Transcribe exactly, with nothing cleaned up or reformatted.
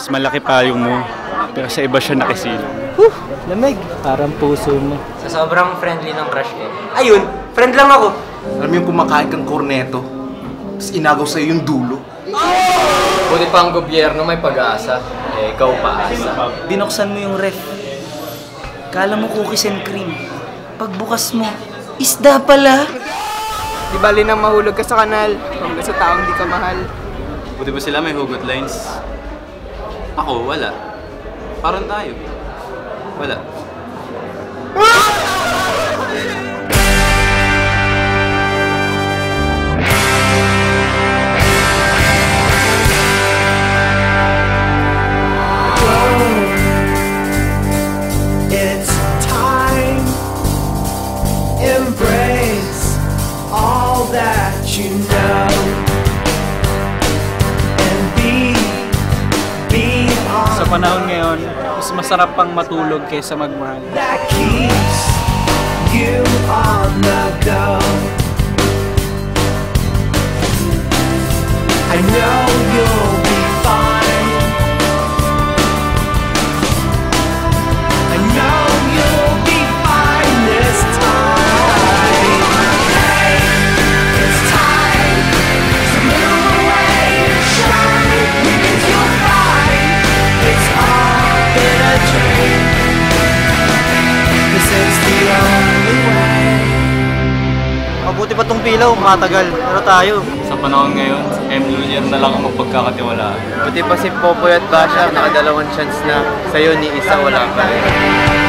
Mas malaki pa yung mo, pero sa iba siya nakisilong. Huh! Lamig. Parang puso mo. Sa sobrang friendly ng crush ko. Ayun! Friend lang ako! Alam mo yung kumakain kang korneto, tapos inagaw sa'yo yung dulo. Buti pa ang gobyerno may pag-asa. Eh, ikaw paasa. Binuksan mo yung ref. Kala mo cookies and cream. Pagbukas mo, isda pala. Di bali nang mahulog ka sa kanal, kung sa taong di ka mahal. Buti ba sila may hugot lines? Ako, wala. Parang tayo. Wala. It's time. Embrace all that you know and be, be on. Sa panahon ngayon, mas masarap pang matulog kaysa magmahal. That keeps you on the go. I know you'll be fine. I know you'll be fine this time. Hey, it's time to move away and shine, because you'll find it's all been a dream. This is the only way. Mabuti pa tong pilaw, matagal. Pero tayo. Sa panahon ngayon, M. Lulier na lang ang magpagkakatiwalaan. Buti pa si Popoy at Basha, nakadalawang chance na. Sa'yo ni isa wala pa rin.